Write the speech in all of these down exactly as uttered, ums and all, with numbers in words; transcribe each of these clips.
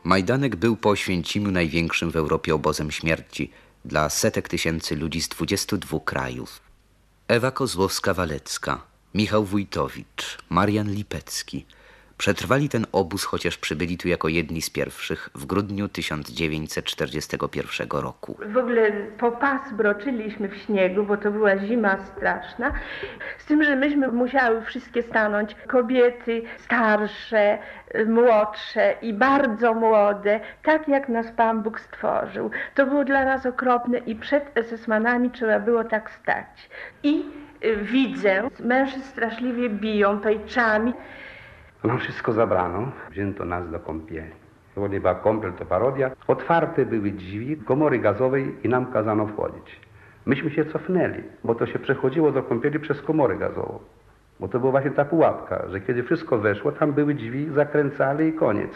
Majdanek był po Oświęcimiu największym w Europie obozem śmierci dla setek tysięcy ludzi z dwudziestu dwóch krajów. Ewa Kozłowska-Walecka, Michał Wójtowicz, Marian Lipecki przetrwali ten obóz, chociaż przybyli tu jako jedni z pierwszych w grudniu tysiąc dziewięćset czterdziestego pierwszego roku. W ogóle po pas broczyliśmy w śniegu, bo to była zima straszna. Z tym, że myśmy musiały wszystkie stanąć, kobiety starsze, młodsze i bardzo młode, tak jak nas Pan Bóg stworzył. To było dla nas okropne i przed esesmanami trzeba było tak stać. I widzę, mężczyzn straszliwie biją pejczami. Nam wszystko zabrano, wzięto nas do kąpieli. To nie była kąpiel, to parodia. Otwarte były drzwi komory gazowej i nam kazano wchodzić. Myśmy się cofnęli, bo to się przechodziło do kąpieli przez komorę gazową. Bo to była właśnie ta pułapka, że kiedy wszystko weszło, tam były drzwi, zakręcali i koniec.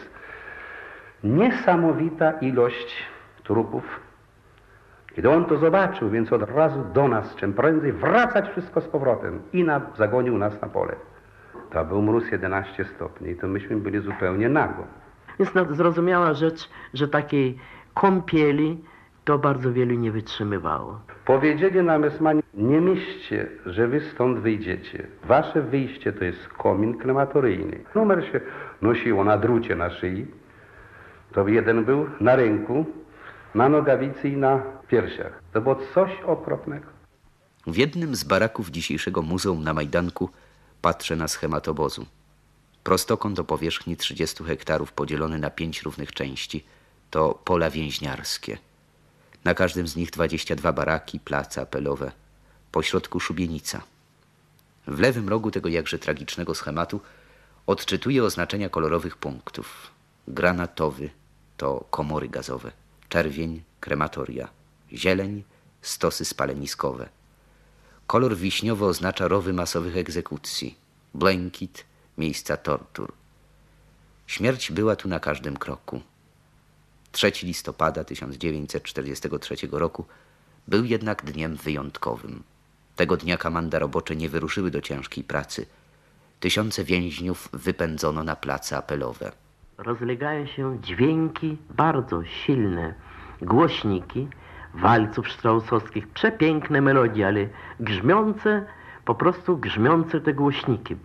Niesamowita ilość trupów. Kiedy on to zobaczył, więc od razu do nas, czym prędzej, wracać wszystko z powrotem i na, zagonił nas na pole. To był mróz jedenaście stopni i to myśmy byli zupełnie nago. Jest zrozumiała rzecz, że takiej kąpieli to bardzo wielu nie wytrzymywało. Powiedzieli nam esmani, nie myślcie, że wy stąd wyjdziecie. Wasze wyjście to jest komin krematoryjny. Numer się nosiło na drucie na szyi. To jeden był na ręku, na nogawicy i na piersiach. To było coś okropnego. W jednym z baraków dzisiejszego muzeum na Majdanku patrzę na schemat obozu. Prostokąt o powierzchni trzydziestu hektarów podzielony na pięć równych części to pola więźniarskie. Na każdym z nich dwadzieścia dwa baraki, place apelowe. Pośrodku szubienica. W lewym rogu tego jakże tragicznego schematu odczytuję oznaczenia kolorowych punktów. Granatowy to komory gazowe, czerwień krematoria, zieleń stosy spaleniskowe. Kolor wiśniowy oznacza rowy masowych egzekucji, błękit miejsca tortur. Śmierć była tu na każdym kroku. trzeciego listopada tysiąc dziewięćset czterdziestego trzeciego roku był jednak dniem wyjątkowym. Tego dnia komanda robocze nie wyruszyły do ciężkiej pracy. Tysiące więźniów wypędzono na place apelowe. Rozlegają się dźwięki bardzo silne, głośniki walców straussowskich, przepiękne melodie, ale grzmiące, po prostu grzmiące te głośniki.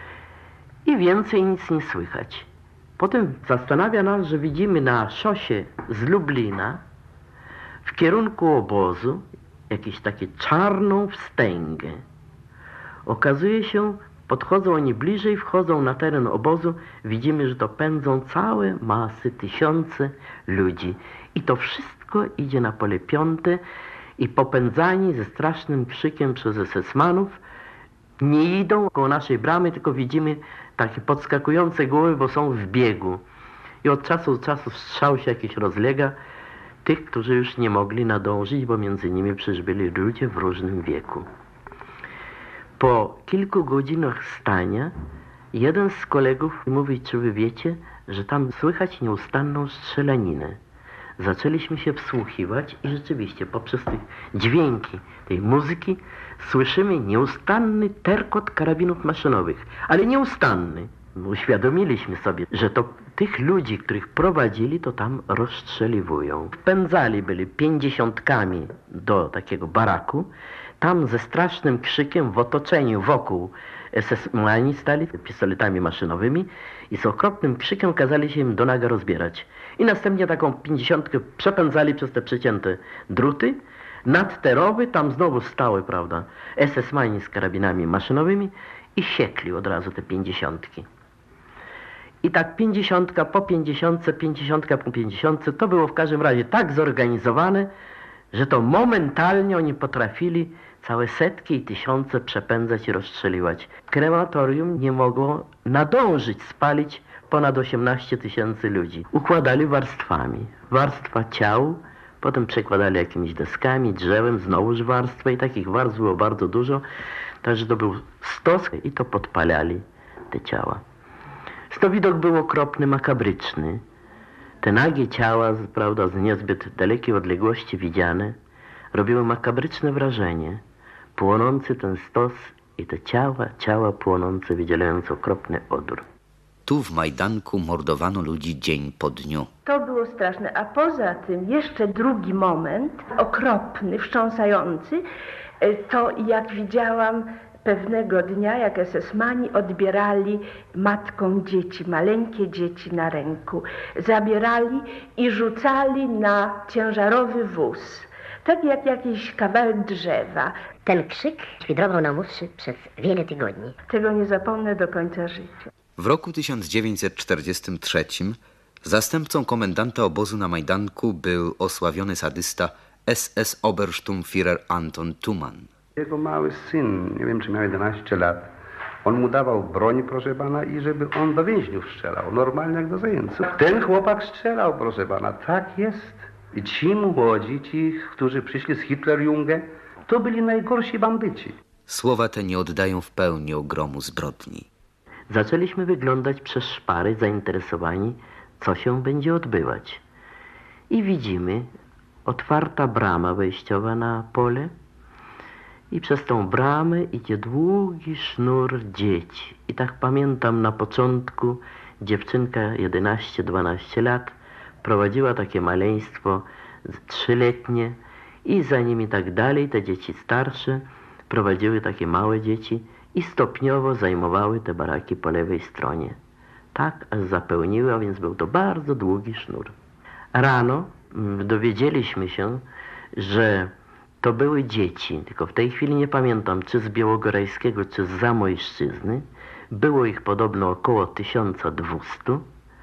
I więcej nic nie słychać. Potem zastanawia nas, że widzimy na szosie z Lublina w kierunku obozu jakieś takie czarną wstęgę. Okazuje się, podchodzą oni bliżej, wchodzą na teren obozu, widzimy, że to pędzą całe masy, tysiące ludzi. I to wszystko idzie na pole piąte i popędzani ze strasznym krzykiem przez esesmanów nie idą koło naszej bramy, tylko widzimy takie podskakujące głowy, bo są w biegu. I od czasu do czasu strzał się jakiś rozlega tych, którzy już nie mogli nadążyć, bo między nimi przecież byli ludzie w różnym wieku. Po kilku godzinach stania jeden z kolegów mówi, czy wy wiecie, że tam słychać nieustanną strzelaninę. Zaczęliśmy się wsłuchiwać i rzeczywiście poprzez te dźwięki tej muzyki słyszymy nieustanny terkot karabinów maszynowych, ale nieustanny. Uświadomiliśmy sobie, że to tych ludzi, których prowadzili, to tam rozstrzeliwują. Wpędzali byli pięćdziesiątkami do takiego baraku. Tam ze strasznym krzykiem w otoczeniu wokół esesmani stali pistoletami maszynowymi i z okropnym krzykiem kazali się im do naga rozbierać. I następnie taką pięćdziesiątkę przepędzali przez te przecięte druty. Nad te rowy tam znowu stały, prawda, esesmani z karabinami maszynowymi i siekli od razu te pięćdziesiątki. I tak pięćdziesiątka po pięćdziesiątce, pięćdziesiątka po pięćdziesiątce, to było w każdym razie tak zorganizowane, że to momentalnie oni potrafili całe setki i tysiące przepędzać i rozstrzeliwać. Krematorium nie mogło nadążyć spalić ponad osiemnaście tysięcy ludzi. Układali warstwami. Warstwa ciał, potem przekładali jakimiś deskami, drzewem, znowuż warstwę i takich warstw było bardzo dużo. Także to był stos i to podpalali te ciała. To widok był okropny, makabryczny. Te nagie ciała, prawda, z niezbyt dalekiej odległości widziane, robiły makabryczne wrażenie. Płonący ten stos i te ciała, ciała płonące, wydzielające okropny odór. tu w Majdanku mordowano ludzi dzień po dniu. To było straszne, a poza tym jeszcze drugi moment, okropny, wstrząsający, to jak widziałam pewnego dnia, jak esesmani odbierali matkom dzieci, maleńkie dzieci na ręku, zabierali i rzucali na ciężarowy wóz, tak jak jakiś kawałek drzewa. Ten krzyk świdrował na uszy przez wiele tygodni. Tego nie zapomnę do końca życia. W roku tysiąc dziewięćset czterdziestym trzecim zastępcą komendanta obozu na Majdanku był osławiony sadysta S S Obersturmführer Anton Thumann. Jego mały syn, nie wiem czy miał jedenaście lat, on mu dawał broń, proszę pana, i żeby on do więźniów strzelał, normalnie jak do zajęców. Ten chłopak strzelał, proszę pana, tak jest. I ci młodzi, ci, którzy przyszli z Hitlerjunge, to byli najgorsi bandyci. Słowa te nie oddają w pełni ogromu zbrodni. Zaczęliśmy wyglądać przez szpary, zainteresowani, co się będzie odbywać. I widzimy otwarta brama wejściowa na pole i przez tą bramę idzie długi sznur dzieci. I tak pamiętam, na początku dziewczynka jedenaście dwanaście lat prowadziła takie maleństwo trzyletnie i za nimi tak dalej te dzieci starsze prowadziły takie małe dzieci i stopniowo zajmowały te baraki po lewej stronie. Tak aż zapełniły, a więc był to bardzo długi sznur. Rano dowiedzieliśmy się, że to były dzieci, tylko w tej chwili nie pamiętam, czy z Białogorajskiego, czy z Zamojszczyzny. Było ich podobno około tysiąc dwieście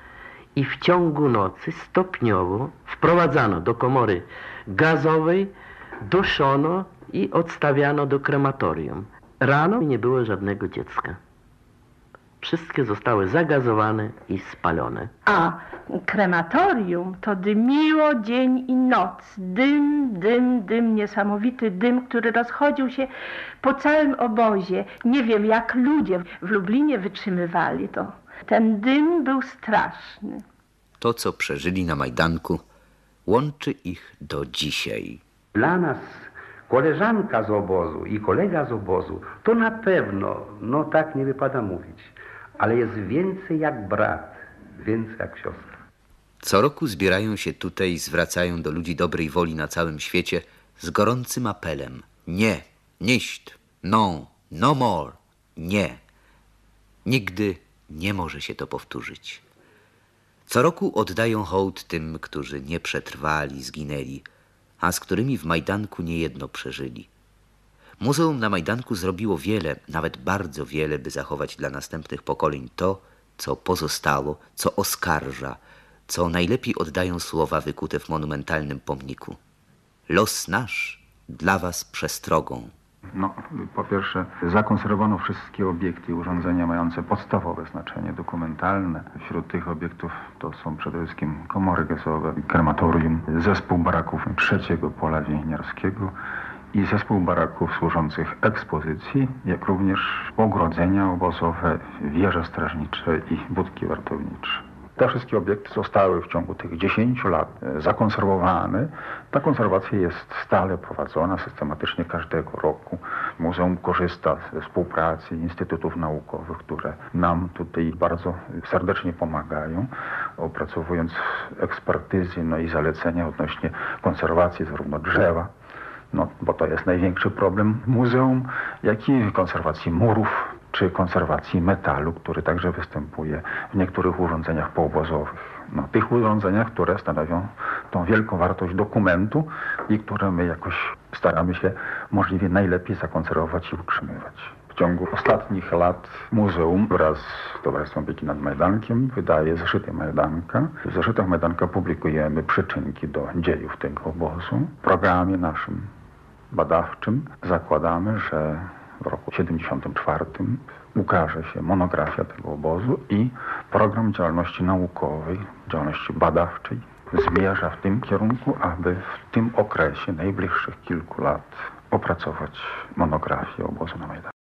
i w ciągu nocy stopniowo wprowadzano do komory gazowej, duszono i odstawiano do krematorium. Rano nie było żadnego dziecka. Wszystkie zostały zagazowane i spalone. A krematorium to dymiło dzień i noc. Dym, dym, dym, niesamowity dym, który rozchodził się po całym obozie. Nie wiem, jak ludzie w Lublinie wytrzymywali to. Ten dym był straszny. To, co przeżyli na Majdanku, łączy ich do dzisiaj. Dla nas koleżanka z obozu i kolega z obozu, to na pewno, no tak nie wypada mówić, ale jest więcej jak brat, więcej jak siostra. Co roku zbierają się tutaj i zwracają do ludzi dobrej woli na całym świecie z gorącym apelem. Nie, nicht, no, no more, nie. Nigdy nie może się to powtórzyć. Co roku oddają hołd tym, którzy nie przetrwali, zginęli, a z którymi w Majdanku niejedno przeżyli. Muzeum na Majdanku zrobiło wiele, nawet bardzo wiele, by zachować dla następnych pokoleń to, co pozostało, co oskarża, co najlepiej oddają słowa wykute w monumentalnym pomniku. Los nasz dla was przestrogą. No, po pierwsze, zakonserwowano wszystkie obiekty i urządzenia mające podstawowe znaczenie dokumentalne. Wśród tych obiektów to są przede wszystkim komory gazowe, krematorium, zespół baraków trzeciego pola więźniarskiego i zespół baraków służących ekspozycji, jak również ogrodzenia obozowe, wieże strażnicze i budki wartownicze. Te wszystkie obiekty zostały w ciągu tych dziesięciu lat zakonserwowane. Ta konserwacja jest stale prowadzona systematycznie każdego roku. Muzeum korzysta ze współpracy instytutów naukowych, które nam tutaj bardzo serdecznie pomagają, opracowując ekspertyzy, no i zalecenia odnośnie konserwacji zarówno drzewa, no, bo to jest największy problem muzeum, jak i konserwacji murów, czy konserwacji metalu, który także występuje w niektórych urządzeniach poobozowych. No, tych urządzeniach, które stanowią tą wielką wartość dokumentu i które my jakoś staramy się możliwie najlepiej zakonserwować i utrzymywać. W ciągu ostatnich lat muzeum wraz z Towarzystwem Opieki nad Majdankiem wydaje zeszyty Majdanka. W zeszytach Majdanka publikujemy przyczynki do dziejów tego obozu. W programie naszym badawczym zakładamy, że w roku siedemdziesiątym czwartym ukaże się monografia tego obozu i program działalności naukowej, działalności badawczej zmierza w tym kierunku, aby w tym okresie najbliższych kilku lat opracować monografię obozu na Majdanku.